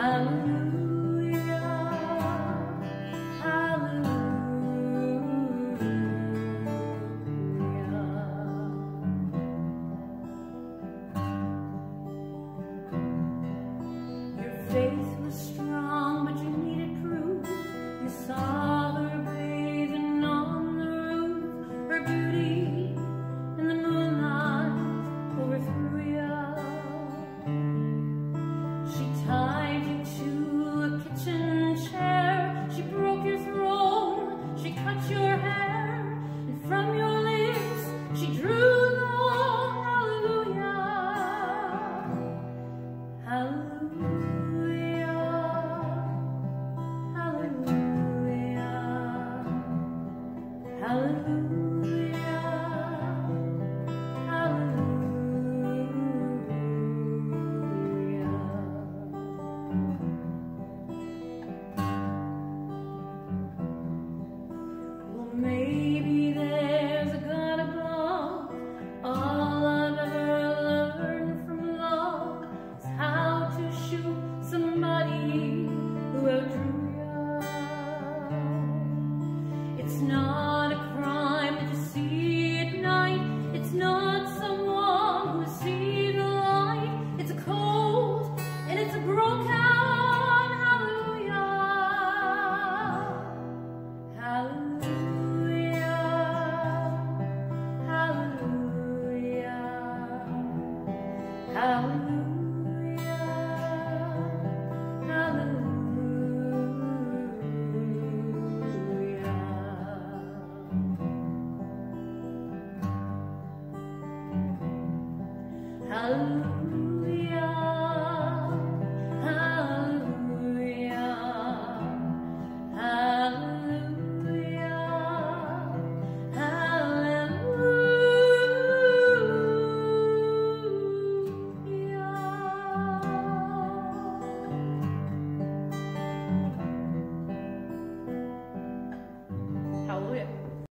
Faith was strong, but you needed proof. You saw her bathing on the roof, her beauty in the moonlight overthrew you. She tied you to a kitchen chair, she broke your throne, she cut your hair, and from your lips she drew the hallelujah, hallelujah. Maybe there's a God above. All I've ever learned from love is how to shoot somebody who outdrew you. It's not a crime that you see at night. It's not someone who sees the light. It's a cold and it's a broken